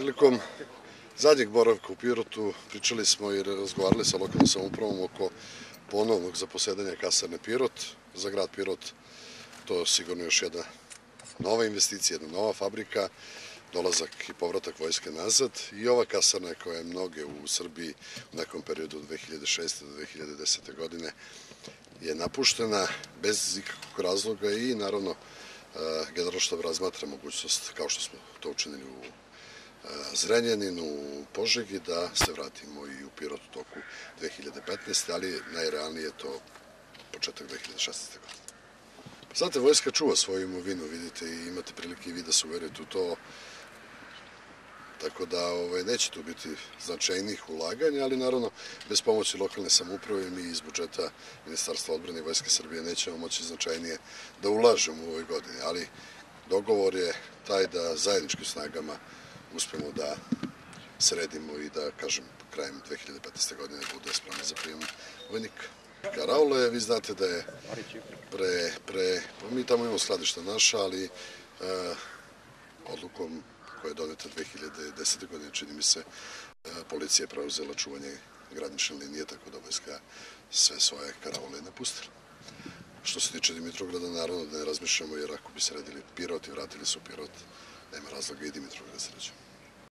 Prilikom zadnjeg boravka u Pirotu pričali smo i razgovarali sa lokalnom samoupravom oko ponovnog zaposedanja kasarne Pirot. Za grad Pirot to je sigurno još jedna nova investicija, jedna nova fabrika, dolazak i povratak vojske nazad i ova kasarna koja je mnoge u Srbiji u nekom periodu od 2006. do 2010. godine je napuštena bez ikakvog razloga i naravno Generalštab razmatra mogućnost, kao što smo to učinili u Zrenjaninu, u Požegi, da se vratimo i u Pirot u toku 2015. ali najrealnije je to početak 2016. godine. Znate, vojska čuva svoju imovinu, vidite, i imate prilike i vi da se uverite u to, tako da neće tu biti značajnih ulaganja, ali naravno bez pomoći lokalne samouprave mi iz budžeta Ministarstva odbrane i Vojske Srbije nećemo moći značajnije da ulažemo u ovoj godini, ali dogovor je taj da zajedničkim snagama uspemo da sredimo i da, kažem, krajem 2015. godine bude spremna za prijem vojnika. Karaula je, vi znate da je mi tamo imamo skladišta naša, ali odlukom koja je doneta 2010. godine, čini mi se, policija je preuzela čuvanje granične linije, tako da vojska sve svoje karaule napustila. Što se tiče Dimitrovgrada, naravno da ne razmišljamo, jer ako bi sredili Pirot i vratili se u Pirot, nema razloga i Dimitrovgrad da sređe.